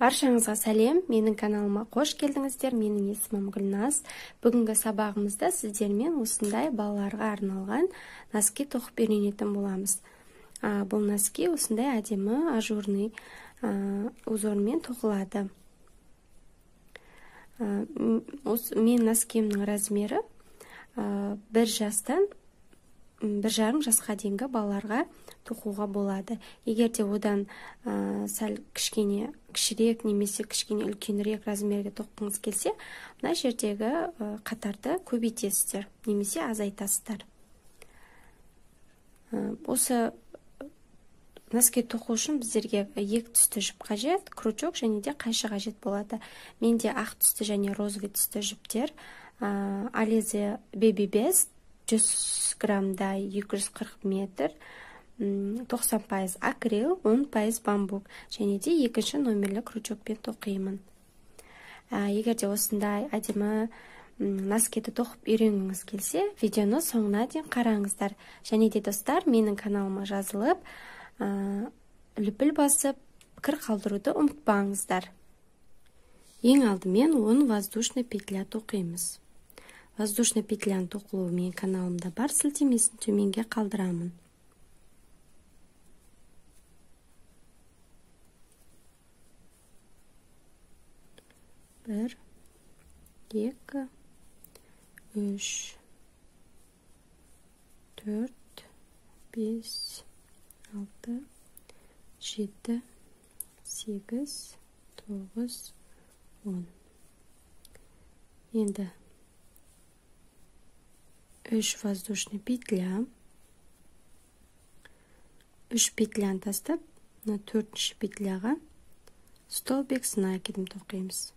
Баршаңызға сәлем, менің каналыма қош келдіңіздер. Менің есімім Гүлназ. Бүгінгі сабағымызда сіздермен осындай балаларға арналған носки тоқып үйренетін боламыз. Бұл носки осындай әдемі ажурный узормен тоқылады. Мен носкемнің размері 1 жастан 1,5 жасқа дейінгі балаларға тоқуға болады. Егер де одан сәл кішкене кішірек немесе кішкене үлкенірек размерге тоққыңыз келсе, мына жердегі қатарды көбейтесіздер немесе азайтасыздар. Осы носки тоқу үшін біздерге 2 түсті жіп қажет, крючок және де қайшы қажет болады. Менде ақ түсті және розовый түсті жіптер Alize Baby Best 100 граммда 240 метр, 90% акрил, 10% бамбук, және де 2-ші номерлі крючокпен тоқимын. Егер де осындай әдемі носкиді тоқып үйренгіңіз келсе, видеоны соңына дейін қараңыздар. Және де достар, менің каналыма жазылып, лүпіл басып, пікір қалдыруды ұмытпаңыздар. Ең алдымен 10 воздушный петля тоқимыз. Воздушный петляны тоқылуы менің каналымда бар, сілтемесін төменге қалдырамын. Бір, 2, 3, 4, 5, 6, 7, 8, 9, 10. Енді 3 воздушный петля. 3 петляны тастап, 4-ші петляға столбик с накидом тоқимыз.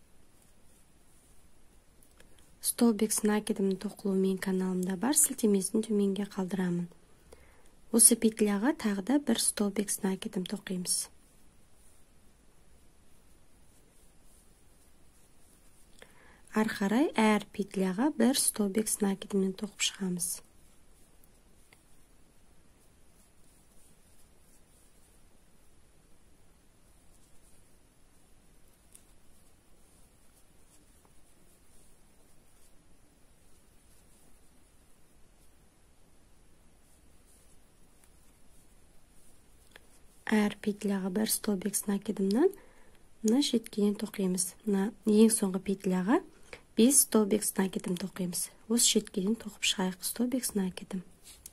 Столбик с накидом тоқылуы менің каналымда бар, сілтемесін төменге қалдырамын. Осы петляға тағы да 1 столбик с накидом тоқимыз. Ары қарай әр петляға 1 столбик с накидымен тоқып шығамыз. Әр петляға 1 столбик с накидымнан мына шеткеден тоқимыз. Ең соңғы петляға 5 столбик с накидым тоқимыз. Осы шеткеден тоқып шығайық столбик с накидым.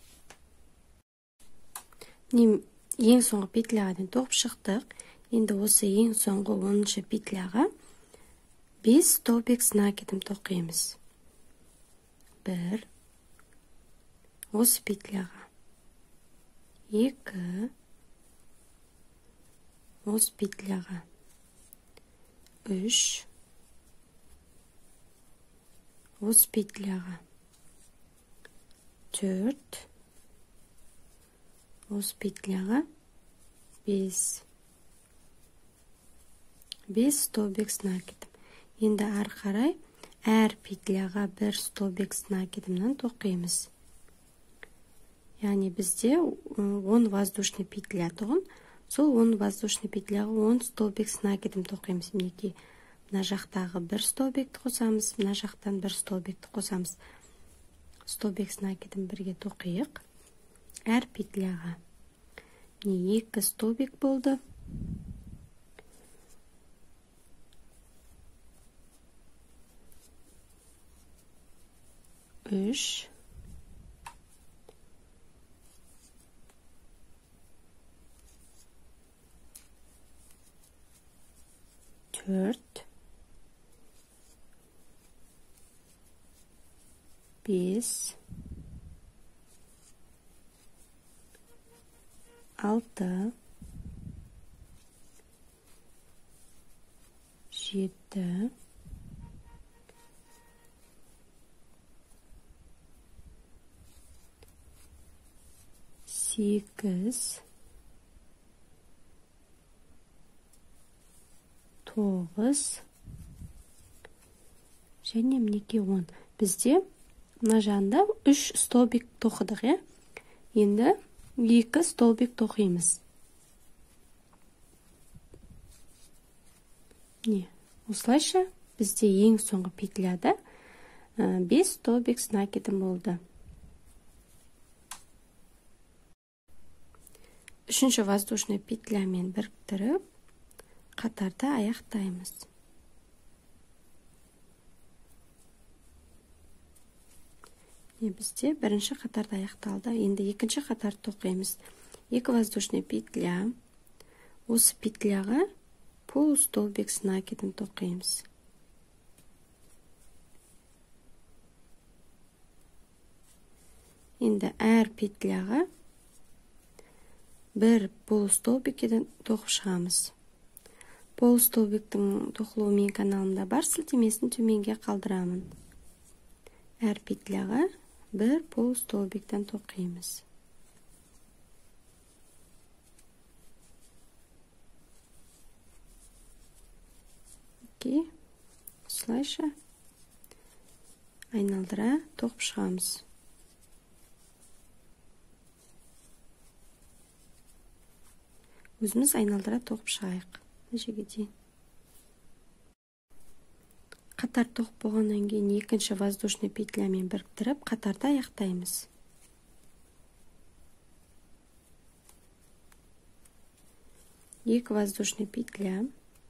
Ең соңғы петляғадан тоқып шықтық. Енді осы ең соңғы 10-ші петляға 5 столбик с накидым тоқимыз. 1, осы петляға 2, осы петляға 3, осы петляға 4, осы петляға 5 столбик с накидым. Енді ары қарай әр петляға 1 столбик с накидымнан тоқимыз. Яғни бізде 10 воздушный петля тұғын. Сол 10 воздушный петляға 10 столбик с накидым тоқимыз. Мінекей, мына жақтағы 1 столбикті қосамыз, мына жақтан 1 столбикті қосамыз. Столбик с накидым бірге тоқиық. Әр петляға 2 столбик болды. Үш, 4, 5, 6, 7, 8, 9, және мінекей 10. Бізде мына жағында 3 столбик тоқыдық, Енді 2 столбик тоқимыз. Осылайша бізде ең соңғы петляда 5 столбик с накидом болды. Үшінші воздушный петлямен біріктіріп, қатарды аяқтаймыз. Бізде бірінші қатарды аяқталды. Енді екінші қатарды тоқимыз. 2 воздушный петля. Осы петляға полустолбик с накидом тоқимыз. Енді әр петляға бір полустолбикеден тоқып шығамыз. Полустолбиктің тоқылуы мен каналымда бар, сілтемесін төменге қалдырамын. Әр петляға бір полустолбиктен тоқимыз. Осылайша айналдыра тоқып шығамыз. Өзіміз айналдыра тоқып шығайық. Нәжеге дейін. Қатар тоқып болғаннан кейін екінші воздушный петлямен біріктіріп, қатарды аяқтаймыз. Екі воздушный петля.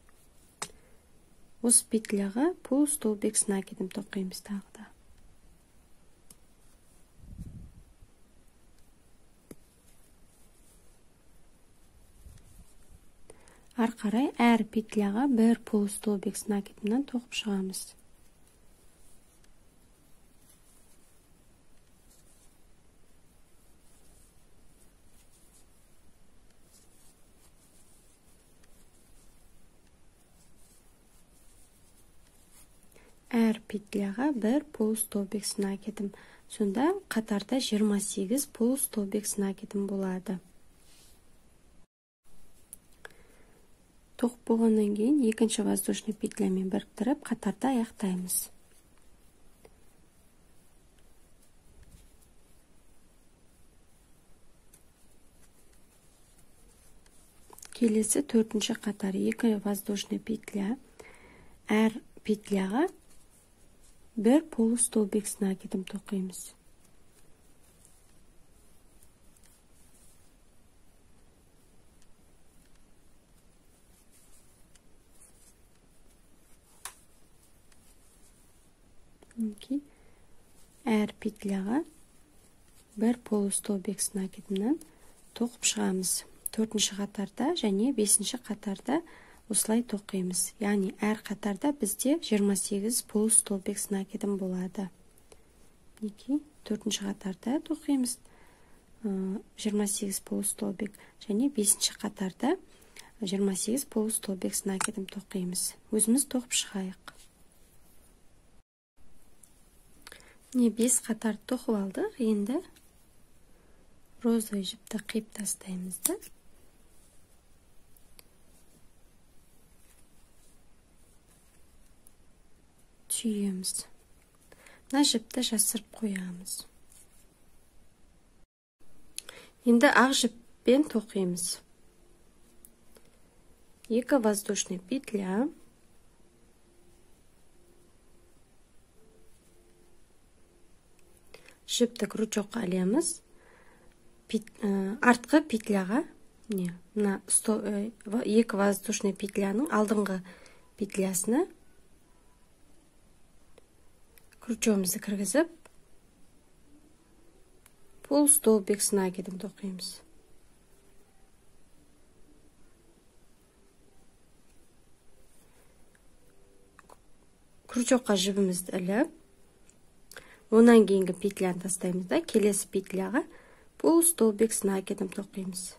Осы петляға полустолбик с накидом тоқимыз тағы. Ары қарай әр петляға бір полустолбик с накидымнан тоқып шығамыз. Әр петляға бір полустолбик с накидым. Сонда қатарда 28 полустолбик с накидым болады. Тоқып болғаннан кейін екінші воздушный петлямен біріктіріп, қатарды аяқтаймыз. Келесі төртінші қатар 2 воздушный петля. Әр петляға бір полустолбик с накидым тоқимыз. Әр петляға бір полустолбик с накидымнан тоқып шығамыз. Төртінші қатарда және бесінші қатарда осылай тоқимыз. Яғни әр қатарда бізде 28 полустолбик с накидым болады. Төртінші қатарда тоқимыз 28 полустолбик және бесінші қатарда 28 полустолбик с накидым тоқимыз. Өзіміз тоқып шығайық. 5 қатарды тоқып алдық. Енді розовый жіпті қиып тастаймыз да. Түйеміз. Мына жіпті жасырып қоямыз. Енді ақ жіппен тоқимыз. 2 воздушный петля. Жіпті крючокқа ілеміз. Артқы петляға, мына 2 воздушный петляның алдыңғы петлясына крючогымызды кіргізіп, полустолбик с накидом тоқимыз. Крючокқа жібімізді іліп, онан кейінгі петляны тастаймыз да, келесі петляға полустолбик с накидом тоқимыз.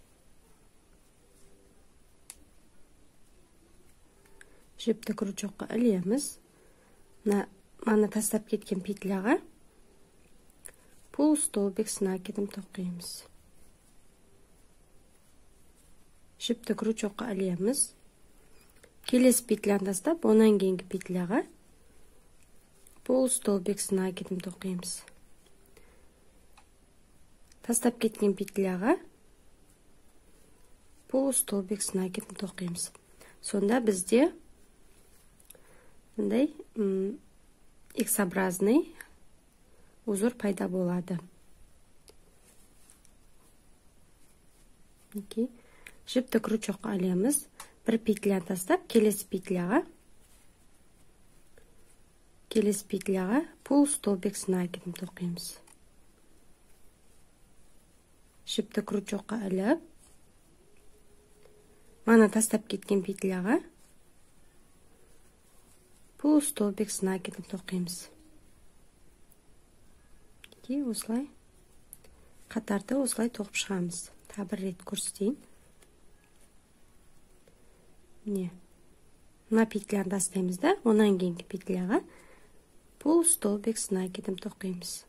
Жіпті крючокқа ілеміз. Мана тастап кеткен петляға полустолбик с накидом тоқимыз. Жіпті крючокқа ілеміз. Келесі петляны тастап, онан кейінгі петляға полустолбик с накидом тоқимыз. Тастап кеткен петляға полустолбик с накидом тоқимыз. Сонда бізде мындай X-образный узор пайда болады. Жіпті крючокқа алеміз. Бір петля тастап, келесі петляға полустолбик с накидом тоқимыз. Жіпті крючокқа алып, мана тастап кеткен петляға полустолбик с накидом тоқимыз. Осылай қатарды осылай тоқып шығамыз. Бір рет көрсетейін. Мына петляны тастаймыз да, онан кейінгі петляға полустолбик с накидом тоқимыз.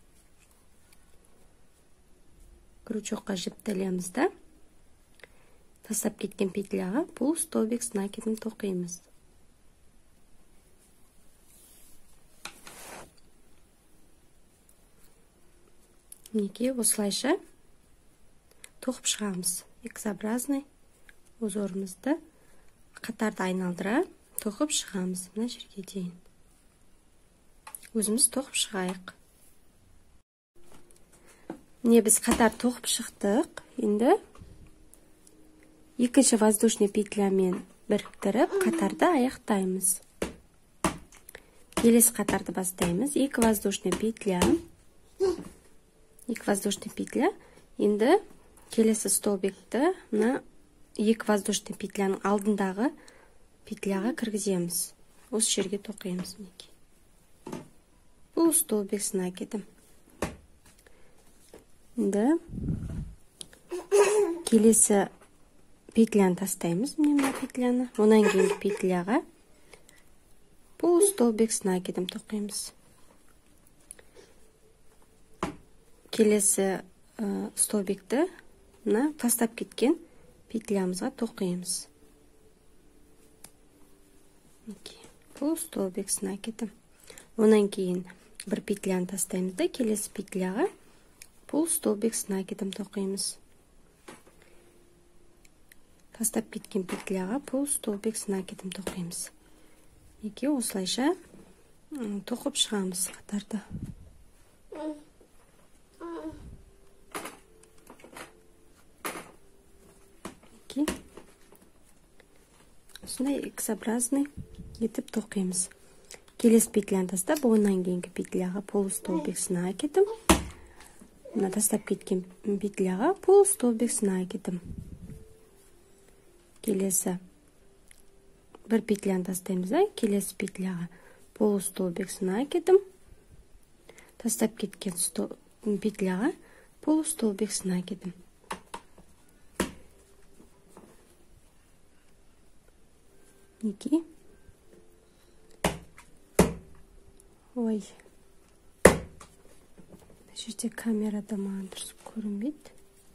Крючокқа жіпті ілеміз да, тастап кеткен петляға полустолбик с накидом тоқимыз. Осылайша тоқып шығамыз. X-образный узорымызды қатарды айналдыра тоқып шығамыз. Мына жерге дейін. Өзіміз тоқып шығайық. Біз қатар тоқып шықтық. Енді екінші воздушный петлямен біріктіріп, қатарды аяқтаймыз. Келесі қатарды бастаймыз. Екі воздушный петля. Енді келесі столбикті екі воздушный петляның алдындағы петляға кіргіземіз. Осы жерге тоқимыз. Бұл столбик с накидом. Енді келесі петляны тастаймыз. Мына петляны. Онан кейінгі петляға бұл столбик с накидом тоқимыз. Келесі столбикті тастап кеткен петлямызға тоқимыз. Бұл столбик с накидом. Онан кейін бір петляны тастаймыз да, келесі петляға бұл столбик с накидом тоқимыз. Тастап кеткен петляға бұл столбик с накидом тоқимыз. Осылайша тоқып шығамыз қатарды. Осындай X-образный етіп тоқимыз. Келесі петляны тастап, онан кейінгі петляға полустолбик с накидом. Тастап кеткен петляға полустолбик с накидом. Келесі бір петляны тастаймыз, келесі петляға полустолбик с накидом. Тастап кеткен петляға полустолбик с накидом. Ой. Жерде камерада маған дұрыс көрінбейді.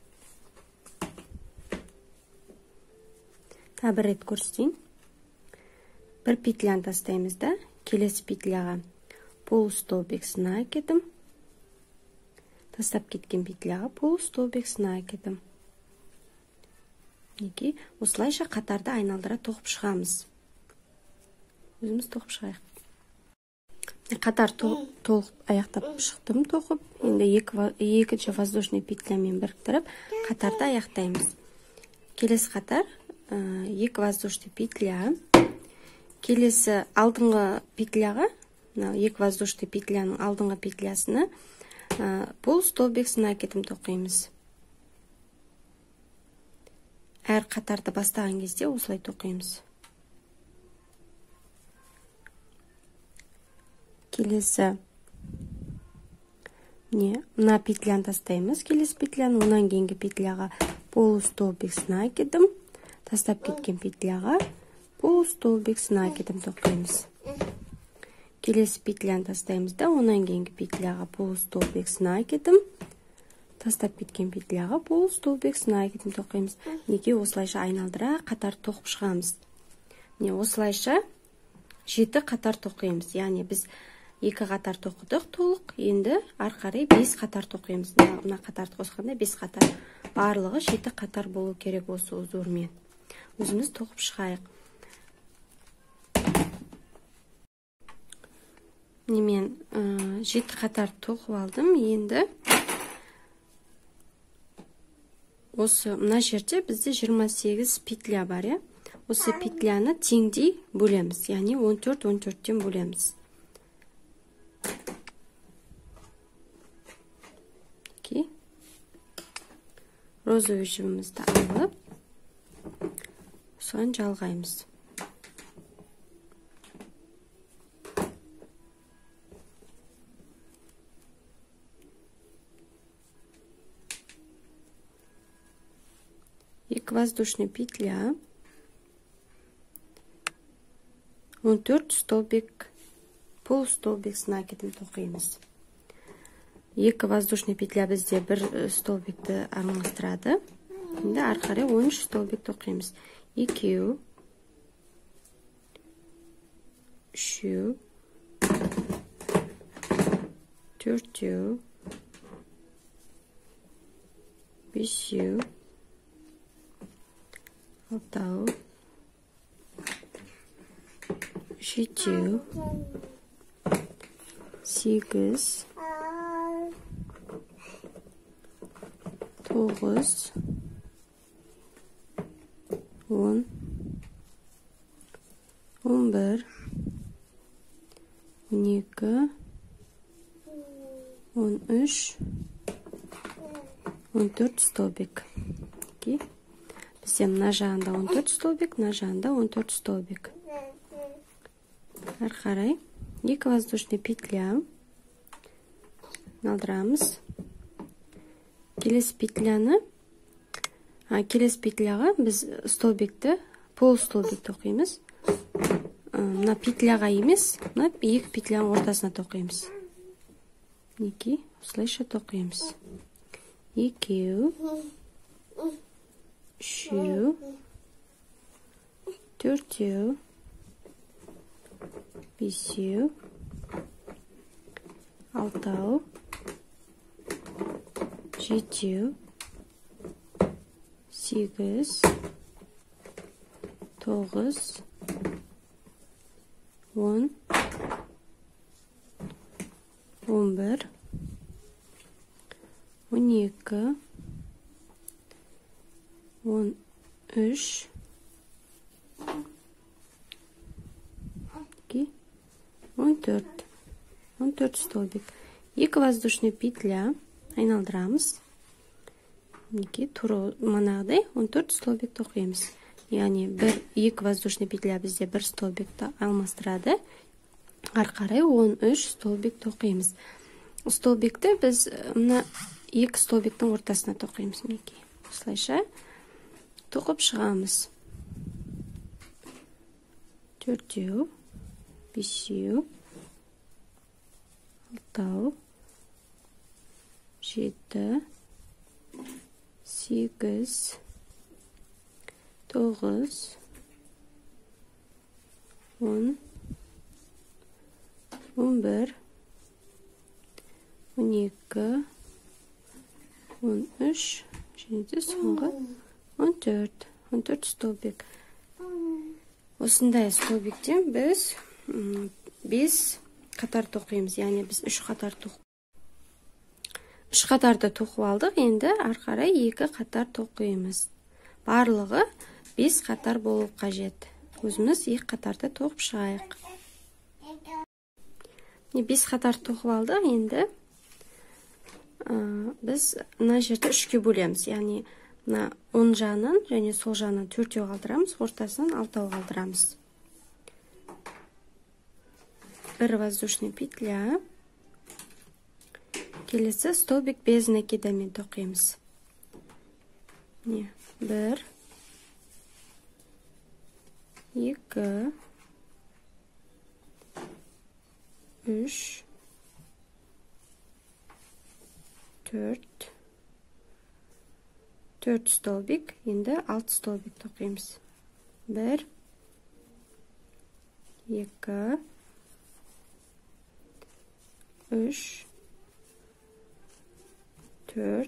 Бір рет көрсетейін. Бір петляны тастаймыз да, келесі петляға полустолбик с накидом. Тастап кеткен петляға полустолбик с накидом. Осылайша қатарды айналдыра тоқып шығамыз. Өзіміз тоқып шығайық. Қатар толық аяқтап шықтым тоқып. Енді екінші воздушный петлямен біріктіріп, қатарды аяқтаймыз. Келесі қатар екі воздушный петля. Келесі алдыңғы петляға, екі воздушный петляның алдыңғы петлясына полустолбик с накидом тоқимыз. Әр қатарды бастаған кезде осылай тоқимыз. Келесі мына петляны тастаймыз. Келесі петляны, онан кейінгі петляға полустолбик с накидом. Тастап кеткен петляға полустолбик с накидом тоқимыз. Келесі петляны тастаймыз да, онан кейінгі петляға полустолбик с накидом. Тастап кеткен петляға полустолбик с накидом тоқимыз. Осылайша айналдыра қатар тоқып шығамыз. Осылайша 7 қатар тоқимыз. Яғни біз 2 қатар тоқыдық толық, енді арқарай 5 қатар тоқимыз. Мына қатарды қосқанда 5 қатар. Барлығы 7 қатар болу керек осы узормен. Өзіміз тоқып шығайық. Мен 7 қатар тоқып алдым. Енді осы мына жерде бізде 28 петля бар, иә? Осы петляны теңдей бөлеміз, яғни 14-14-тен бөлеміз. Розовый жібімізді алып, соған жалғаймыз. Екі воздушный петля, 14 столбик, полустолбик с накидом тоқимыз. Екі воздушный петля бізде бір столбикті араластырады. Енді ары қарай 13 столбик тоқимыз. 2, 3, 4, 5, 6, 7, 8, 9, 10, 11, 12, 13, 14 столбик. Бізде мына жағында 14 столбик, мына жағында 14 столбик. Ары қарай 2 воздушный петля алдырамыз. Келесі петляға біз столбикті, полустолбик тоқимыз. Мына петляға емес, мына 2 петляның ортасына тоқимыз. 2, осылайша тоқимыз. 2, 3, 4, 5, 6, 7, 8, 9, 10, 11, 12, 13, 14 столбик. 2 воздушный петля айналдырамыз. Манағыдай 14 столбик тоқимыз. Яғни 2 воздушный петля бізде 1 столбикті алмастырады. Ары қарай 13 столбик тоқимыз. Столбикті біз мына 2 столбиктің ортасына тоқимыз. Осылайша тоқып шығамыз. 4, 5, 6, 7, 8, 9, 10, 11, 12, 13, және де соңғы 14 столбик. Осындай столбиктен біз 5 қатар тоқимыз, яғни біз 3 қатарды тоқып алдық, енді ары қарай 2 қатар тоқимыз. Барлығы 5 қатар болу қажет. Өзіміз 2 қатарды тоқып шығайық. 5 қатар тоқып алдық, енді біз мына жерді 3-ке бөлеміз, яғни оң жағынан және сол жағынан 4-еу қалдырамыз, ортасынан 6-еу қалдырамыз. 1 воздушный петля. Келесі столбик без накидамен тоқимыз. 1, 2, 3, 4 столбик, енді 6 столбик тоқимыз. 1, 2, 3, 4,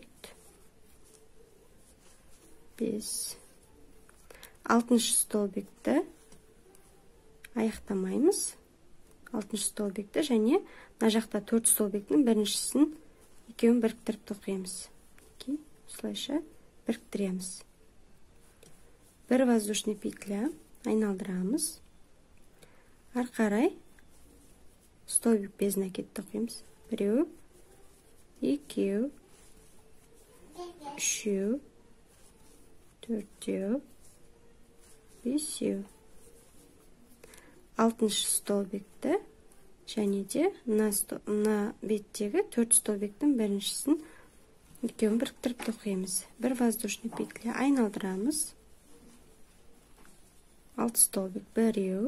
5. 6-шы столбикті аяқтамаймыз. алтыншы столбикті, және мына жақта 4 столбиктің біріншісін екеуін біріктіріп тоқимыз. Осылайша біріктіреміз. Бір воздушный петля айналдырамыз. Ары қарай столбик безіне әкеліп тоқимыз. 1, 2, 3, 4, 5. Алтыншы столбикті және де мына беттегі 4 столбиктің біріншісін екеуін біріктіріп тоқимыз. Бір воздушный петля айналдырамыз. 6 столбик. 1,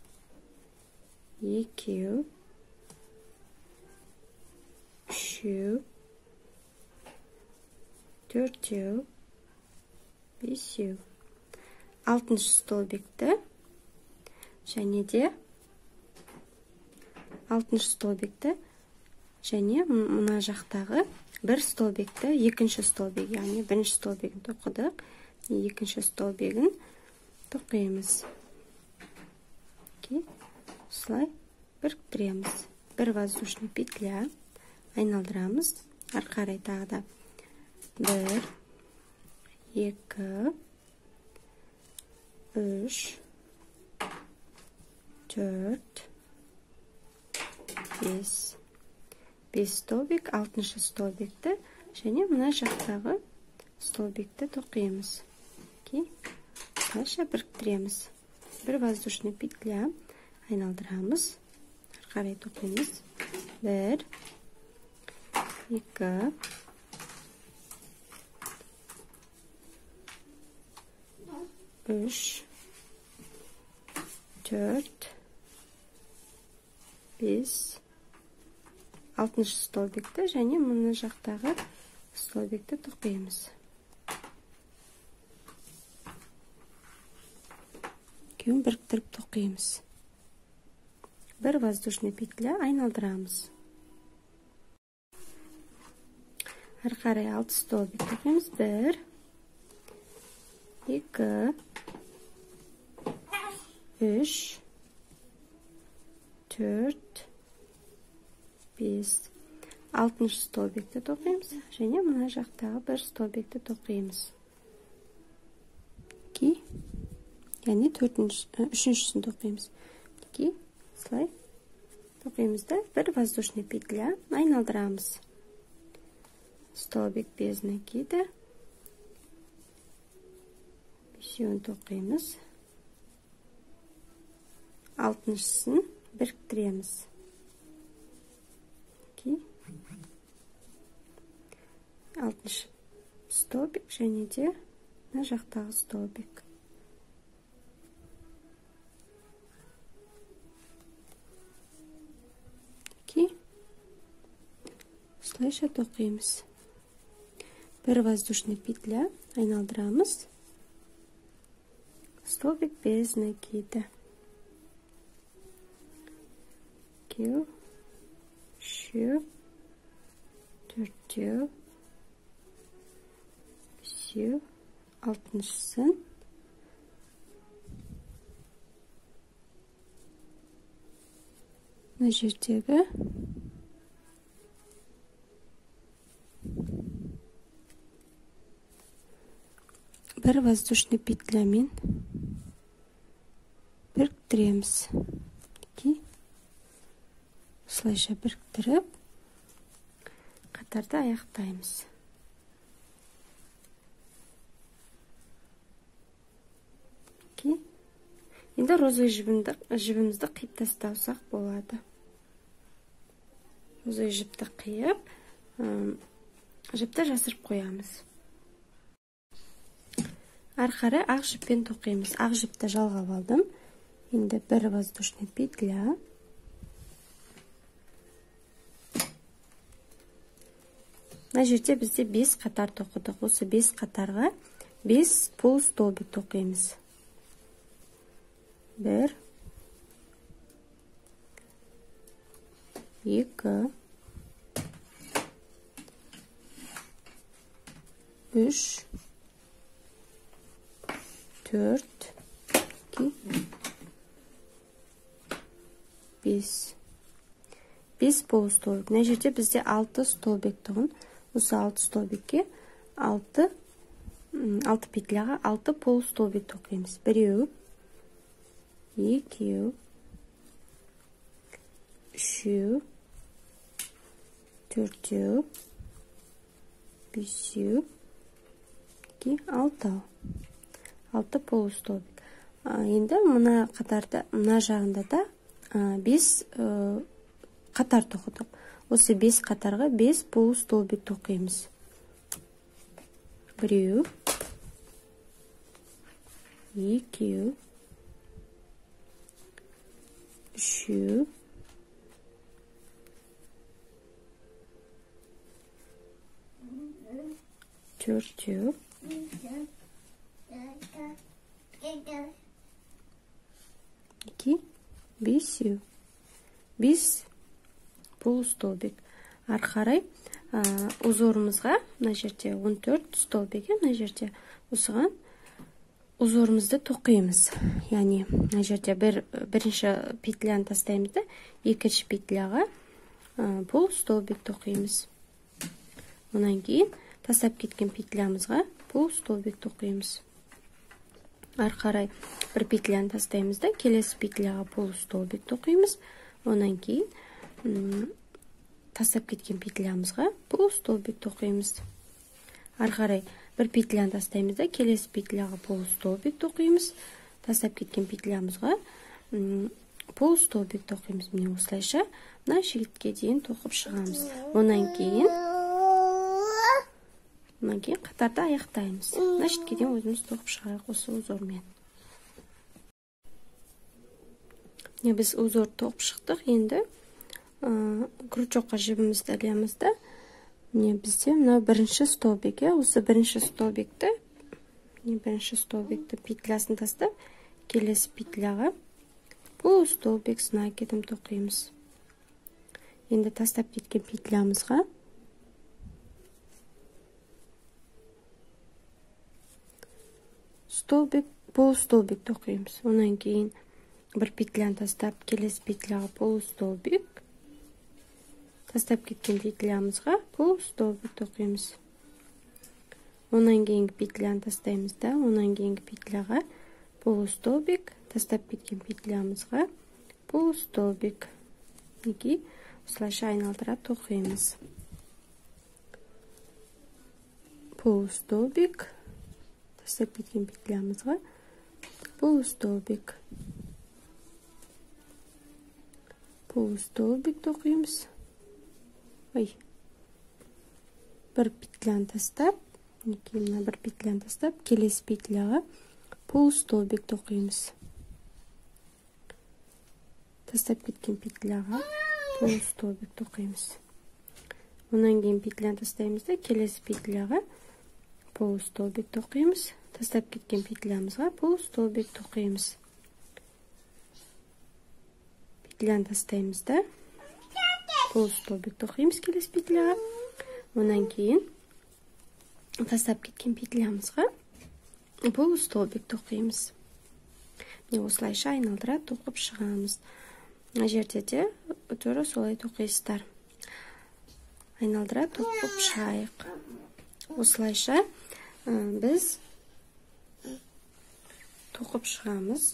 2, 3, 4, 5. Алтыншы столбикті және де мына жақтағы бір столбикті екінші столбик, яғни бірінші столбигін тоқыдық, екінші столбигін тоқимыз. Осылай біріктіреміз. Бір воздушный петля айналдырамыз. Ары қарай тағы да 1, 2, 3, 4, 5. 5 столбик, алтыншы столбикті және мына жақтағы столбикті тоқимыз. Осылайша біріктіреміз. Бір воздушный петля айналдырамыз. Ары қарай тоқимыз. 1, 2, 3, 4, 5. Алтыншы столбикті және мына жақтағы столбикті тоқимыз. Екеуін біріктіріп тоқимыз. Бір воздушный петля айналдырамыз. Ары қарай 6 столбик тоқимыз. 1, 2, 3, 4, 5. Алтыншы столбикті тоқимыз және мына жақтағы бір столбикті тоқимыз. Яғни үшіншісін тоқимыз. Слай тоқимыз да бір воздушный петля айналдырамыз. Столбик безіне киді. Бесеуін тоқимыз. Алтыншысын біріктіреміз. Алтыншы столбик және де мына жақтағы столбик. Осылайша тоқимыз. Бір воздушный петля айналдырамыз. Столбик безіне киді. 2, 3, 4, 5. Алтыншысын мына жердегі бір воздушный петлямен біріктіреміз. Осылайша біріктіріп қатарды аяқтаймыз. Енді розовый жібімізді қиып тастаусақ болады. Розовый жіпті қиып, жіпті жасырып қоямыз. Ары қарай ақ жіппен тоқимыз. Ақ жіпті жалғап алдым. Енді бір воздушный петля. Мына жерде бізде 5 қатар тоқыдық. Осы 5 қатарға 5 полустолбик тоқимыз. 1, 2, 3, 4, 5. 5 полустолбик. Мына жерде бізде 6 столбик тұғын. Осы 6 столбикке 6 петляға 6 полустолбик тоқимыз. 1, 2, 3, 4, 5, 6. 6 полустолбик. Енді мына қатарда, мына жағында да 5 қатар тоқыдық. Осы 5 қатарға 5 полустолбик тоқимыз. 1, 2, 3, 4, 2, 5. 5 полустолбик. Ары қарай узорымызға мына жерде 14 столбик, мына жерде осыған узорымызды тоқимыз. Яғни мына жерде бірінші петляны тастаймыз да, екінші петляға полустолбик тоқимыз. Онан кейін тастап кеткен петлямызға полустолбик тоқимыз. Ары қарай бір петляны тастаймыз да, келесі петляға полустолбик тоқимыз. Онан кейін тастап кеткен петлямызға полустолбик тоқимыз. Ары қарай бір петляны тастаймыз да, келесі петляға полустолбик тоқимыз. Тастап кеткен петлямызға полустолбик тоқимыз. Міне осылайша мына шегітке дейін тоқып шығамыз. Онан кейін қатарды аяқтаймыз. Мына шегітке дейін өзіміз тоқып шығайық осы узормен. Біз узор тоқып шықтық. Енді крючокқа жібімізді ілеміз да. Бізде мынау бірінші столбик. Осы бірінші столбикті петлясын тастап, келесі петляға полустолбик с накидом тоқимыз. Енді тастап кеткен петлямызға полустолбик тоқимыз. Онан кейін бір петляны тастап, келесі петляға полустолбик. Тастап кеткен петлямызға полустолбик тоқимыз. Онан кейінгі петляны тастаймыз да, онан кейінгі петляға полустолбик. Тастап кеткен петлямызға полустолбик. Осылайша айналдыра тоқимыз. Полустолбик. Тастап кеткен петлямызға полустолбик. Полустолбик тоқимыз. Бір петляны тастап, бір петляны тастап, келесі петляға полустолбик тоқимыз. Тастап кеткен петляға полустолбик тоқимыз. Онан кейін петляны тастаймыз да, келесі петляға полустолбик тоқимыз. Тастап кеткен петлямызға полустолбик тоқимыз. Петляны тастаймыз да, полустолбик тоқимыз келесі петляға. Онан кейін тастап кеткен петлямызға полустолбик тоқимыз. Осылайша айналдыра тоқып шығамыз. Мына жерде де тура солай тоқисыздар. Айналдыра тоқып шығайық. Осылайша біз тоқып шығамыз.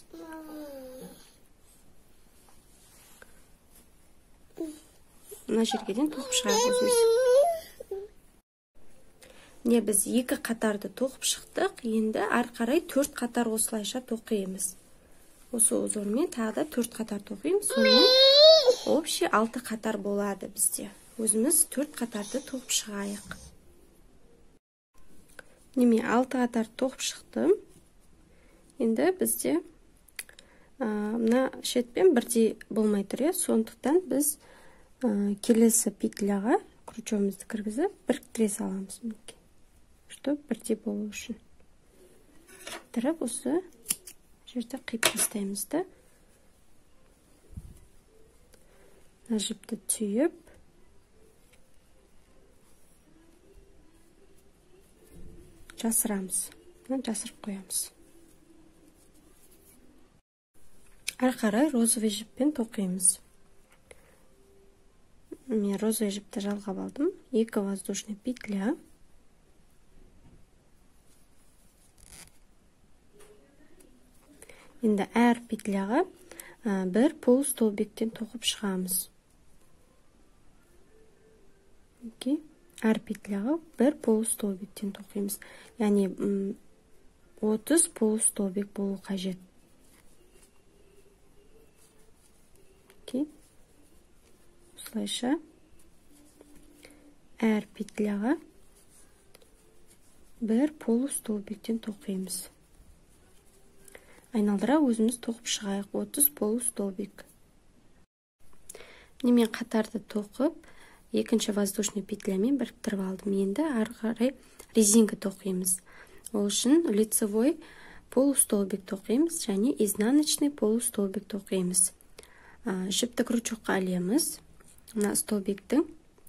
Мына жергеден тоқып шығайық өзіміз. Біз 2 қатарды тоқып шықтық. Енді ары қарай 4 қатар осылайша тоқимыз. Осы узормен тағы да 4 қатар тоқимыз. Сонымен общий 6 қатар болады бізде. Өзіміз 4 қатарды тоқып шығайық. 6 қатар тоқып шықтым. Енді бізде мына шетпен бірдей болмай тұр. Сондықтан біз келесі петляға крючогымызды кіргізіп біріктіре саламыз. Чтобы бірдей болу үшін. Біріктіріп осы жерде қиып тастаймыз да. Жіпті түйіп жасырамыз. Жасырып қоямыз. Ары қарай розовый жіппен тоқимыз. мен розовый жіпті жалғап алдым. 2 воздушный петля. Енді әр петляға бір полустолбиктен тоқып шығамыз. Әр петляға бір полустолбиктен тоқимыз. Яғни 30 полустолбик болу қажет. Осылайша әр петляға бір полустолбиктен тоқимыз. Айналдыра өзіміз тоқып шығайық. 30 полустолбик. Мен қатарды тоқып, екінші воздушный петлямен біріктіріп алдым. Енді ары қарай резинка тоқимыз. Ол үшін лицевой полустолбик тоқимыз және изнаночный полустолбик тоқимыз. Жіпті крючокқа ілеміз. Мына столбиктің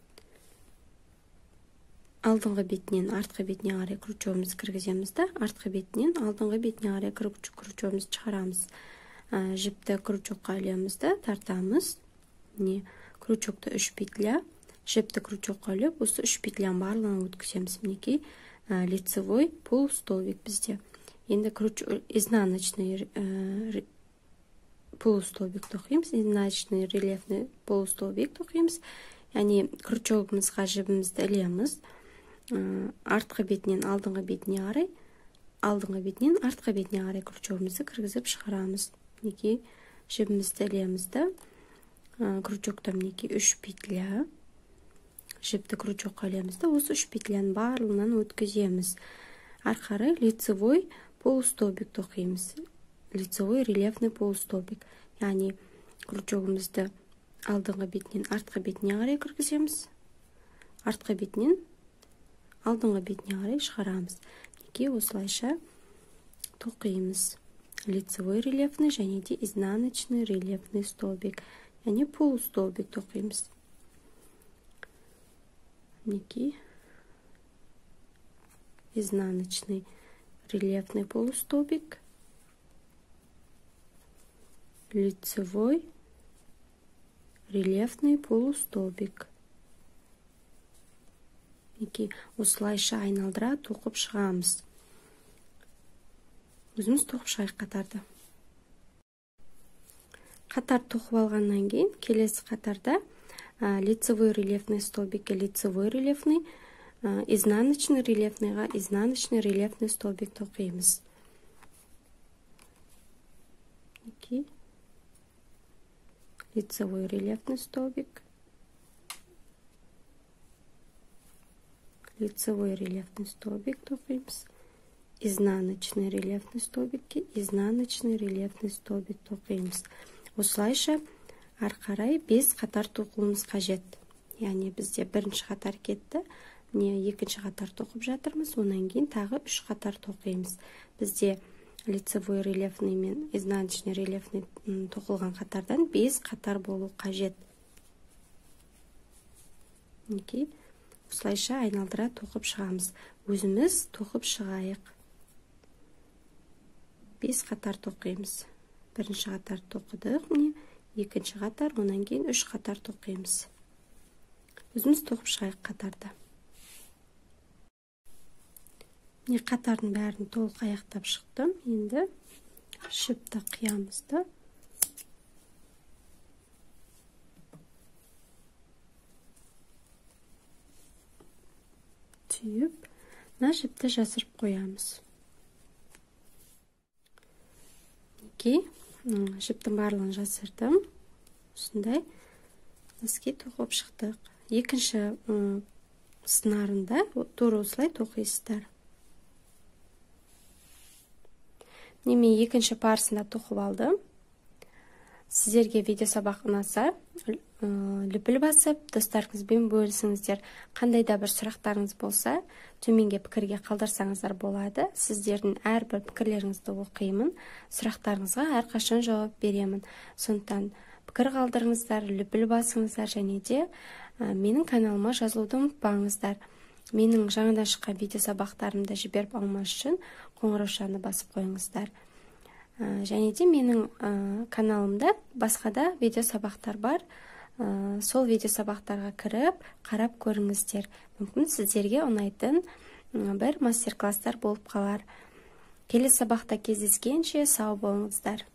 алдыңғы бетінен артқы бетіне қарай крючогымызды кіргіземіз да, артқы бетінен алдыңғы бетіне қарай крючогымызды шығарамыз. Жіпті крючокқа ілеміз да, тартамыз. Крючокты 3 петля, жіпті крючокқа ілеп, осы 3 петляның барлығын өткіземіз. Мінекей лицевой полустолбик бізде. Енді изнаночный полустолбик тоқимыз, изнаночный рельефный полустолбик тоқимыз. Яғни крючогымызға жібімізді ілеміз. Артқы бетінен алдыңғы бетіне қарай, алдыңғы бетінен артқы бетіне қарай крючогымызды кіргізіп шығарамыз. Мінекей жібімізді ілеміз да, крючокта мінекей 3 петля. Жіпті крючокқа ілеміз да, осы 3 петляның барлығынан өткіземіз. Ары қарай лицевой полустолбик тоқимыз. Лицевой рельефный полустолбик. Яғни крючогымызды алдыңғы бетінен артқы бетіне қарай кіргіземіз. Артқы бетінен алдыңғы бетіне қарай шығарамыз. Неге осылайша тоқимыз. Лицевой рельефный және де изнаночный рельефный столбик. Яғни полустолбик тоқимыз. Неге изнаночный рельефный полустолбик. Лицевой рельефный полустолбик. Осылайша айналдыра тоқып шығамыз. Өзіміз тоқып шығайық қатарды. Қатар тоқып алғаннан кейін келесі қатарда лицевой рельефный столбикке лицевой рельефный, изнаночный рельефныйға изнаночный рельефный столбик тоқимыз. Лицевой рельефный столбик, лицевой рельефный столбик тоқимыз. Изнаночный рельефный столбикке изнаночный рельефный столбик тоқимыз. Осылайша ары қарай 5 қатар тоқуымыз қажет. Яғни бізде бірінші қатар кетті, екінші қатар тоқып жатырмыз, онан кейін тағы 3 қатар тоқимыз. Бізде лицевой рельефный мен изнаночный рельефный тоқылған қатардан 5 қатар болу қажет. Осылайша айналдыра тоқып шығамыз. Өзіміз тоқып шығайық. 5 қатар тоқимыз. Бірінші қатар тоқыдық, екінші қатар, онан кейін 3 қатар тоқимыз. Өзіміз тоқып шығайық қатарды. Қатардың бәрін толық аяқтап шықтым. Енді жіпті қиямызды. Түйіп, жіпті жасырып қоямыз. Жіптің барлығын жасырдым. Осындай носки тоқып шықтық. Екінші сыңарында тура осылай тоқисыздар. Мен екінші парысында тоқып алдым. Сіздерге видео сабақ ұнаса, лүпіл басып, достарыңызбен бөлісіңіздер. Қандай да бір сұрақтарыңыз болса, төменге пікірге қалдырсаңыздар болады. Сіздердің әрбір пікірлеріңізді оқимын. Сұрақтарыңызға әрқашан жауап беремін. Сондықтан пікір қалдырыңыздар, лүпіл басыңыздар және де менің каналыма жазылуды ұмытпаңыздар. Менің жаңадан шыққан видео сабақтарымды жіберіп алмас үшін қоңыраушаны басып қойыңыздар. Және де менің каналымда басқа да видео сабақтар бар. сол видео сабақтарға кіріп, қарап көріңіздер. Мүмкін сіздерге ұнайтын бір мастер-класстар болып қалар. Келесі сабақта кездескенше сау болыңыздар.